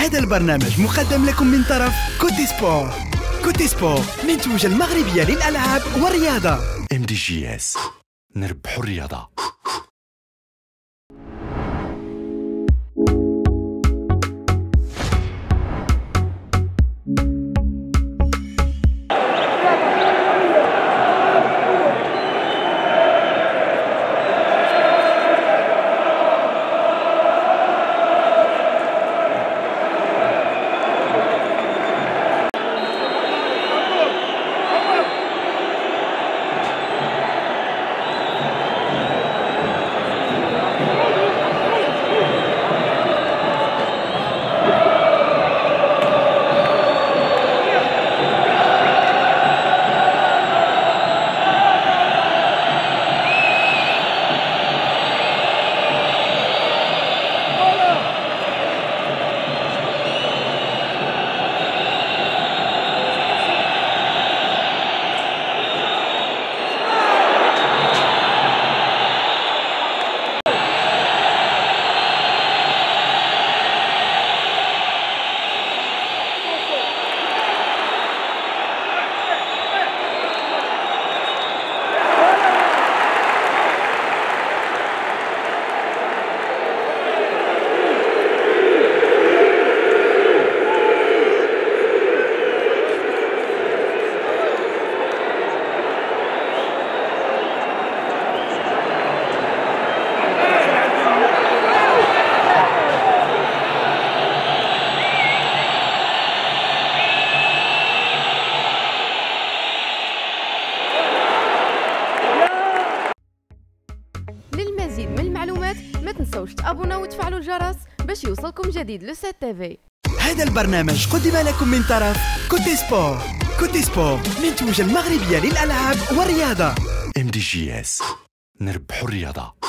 هذا البرنامج مقدم لكم من طرف كوتي سبور. كوتي سبور منتوجة المغربية للألعاب والرياضة. MDGS، نربحوا الرياضة. للمزيد من المعلومات ما تنسوش تابوناو وتفعلوا الجرس باش يوصلكم جديد لو 7 تيفي. هذا البرنامج قدم لكم من طرف كوتي سبور. كوتي سبور منتوجة المغربية للألعاب والرياضة. MDGS، نربحوا الرياضة.